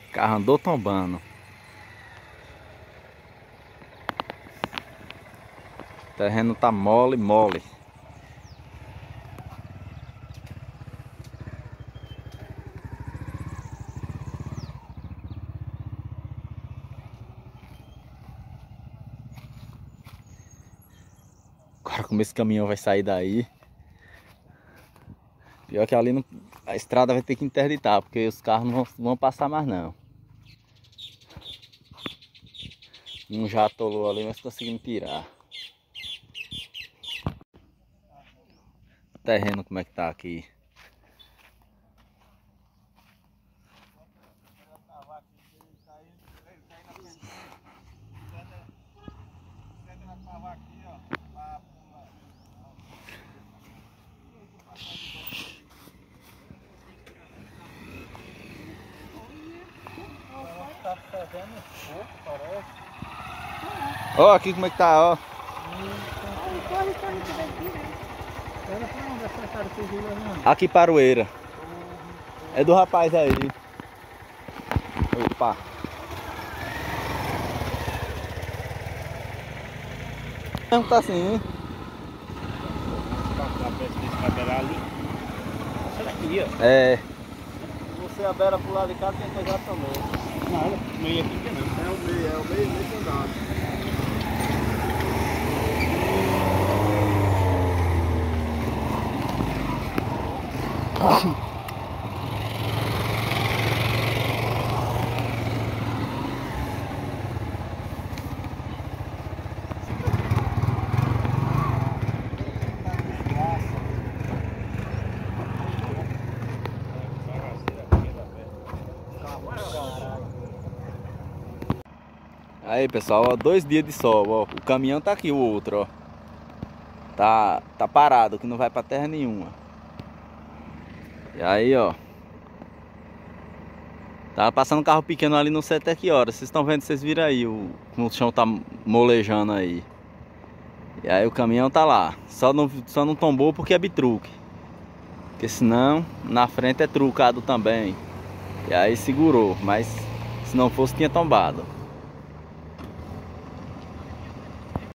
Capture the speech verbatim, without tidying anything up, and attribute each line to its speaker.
Speaker 1: O carro andou tombando. O terreno tá mole, mole. Agora como esse caminhão vai sair daí. Pior que ali no, a estrada vai ter que interditar, porque os carros não vão, não vão passar mais não. Um já atolou ali, mas conseguimos tirar. O terreno como é que tá aqui. Ó, aqui como é que tá, ó. Aqui Paroeira. É do rapaz aí. Opa. Não tá assim, hein? É.
Speaker 2: Você a beira pro lado de cá tem que pegar também.
Speaker 3: Nada, meio aqui que não.
Speaker 2: É o meio, é o meio, meio sem dado.
Speaker 1: Aí pessoal, ó, dois dias de sol, ó. O caminhão tá aqui, o outro, ó. Tá, tá parado, que não vai pra terra nenhuma. E aí, ó. Tava passando um carro pequeno ali, não sei até que hora. Vocês estão vendo, vocês viram aí o, como o chão tá molejando aí. E aí o caminhão tá lá. Só não, só não tombou porque é bitruque. Porque senão, na frente é trucado também. E aí segurou, mas se não fosse tinha tombado.